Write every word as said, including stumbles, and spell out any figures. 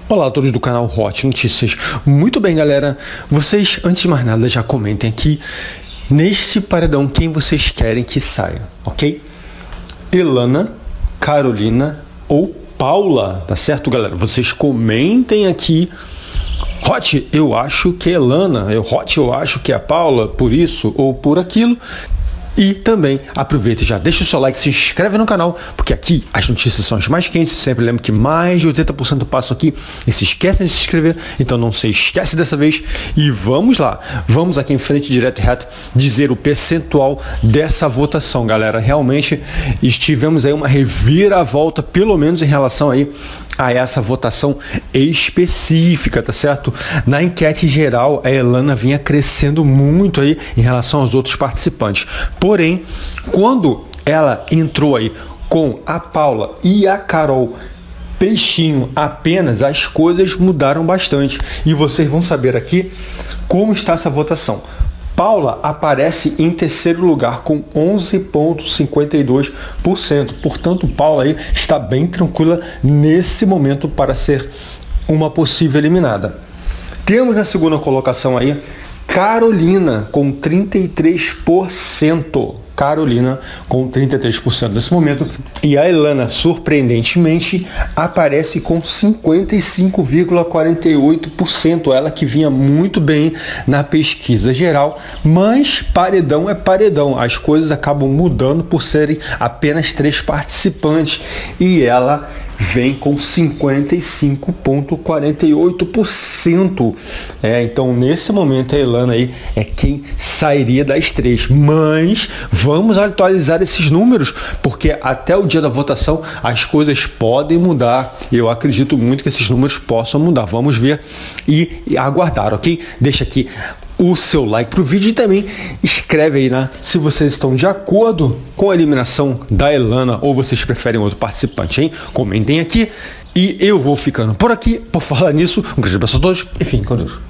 Olá a todos do canal Hot Notícias. Muito bem, galera, vocês antes de mais nada já comentem aqui neste paredão quem vocês querem que saia, ok? Elana, Carolina ou Paula, tá certo, galera? Vocês comentem aqui. Hot, eu acho que é Elana, eu, Hot, eu acho que é a Paula, por isso ou por aquilo. E também aproveita e já deixa o seu like, se inscreve no canal, porque aqui as notícias são as mais quentes. Sempre lembro que mais de oitenta por cento passam aqui e se esquecem de se inscrever, então não se esquece dessa vez. E vamos lá, vamos aqui em frente, direto e reto, dizer o percentual dessa votação, galera. Realmente estivemos aí uma reviravolta, pelo menos em relação aí a essa votação específica, tá certo? Na enquete geral, a Elana vinha crescendo muito aí em relação aos outros participantes. Porém, quando ela entrou aí com a Paula e a Carol Peixinho apenas, as coisas mudaram bastante. E vocês vão saber aqui como está essa votação. Paula aparece em terceiro lugar com onze vírgula cinquenta e dois por cento. Portanto, Paula aí está bem tranquila nesse momento para ser uma possível eliminada. Temos na segunda colocação aí Carolina com trinta e três por cento. Carolina com trinta e três por cento nesse momento. E a Elana, surpreendentemente, aparece com cinquenta e cinco vírgula quarenta e oito por cento. Ela que vinha muito bem na pesquisa geral, mas paredão é paredão. As coisas acabam mudando por serem apenas três participantes. E ela vem com cinquenta e cinco vírgula quarenta e oito por cento. É, então, nesse momento, a Elana aí é quem sairia das três. Mas vamos atualizar esses números, porque até o dia da votação as coisas podem mudar. Eu acredito muito que esses números possam mudar. Vamos ver e, e aguardar, ok? Deixa aqui o seu like para o vídeo e também escreve aí, né, se vocês estão de acordo com a eliminação da Elana ou vocês preferem outro participante, hein? Comentem aqui e eu vou ficando por aqui. Por falar nisso, um grande abraço a todos e fiquem com Deus.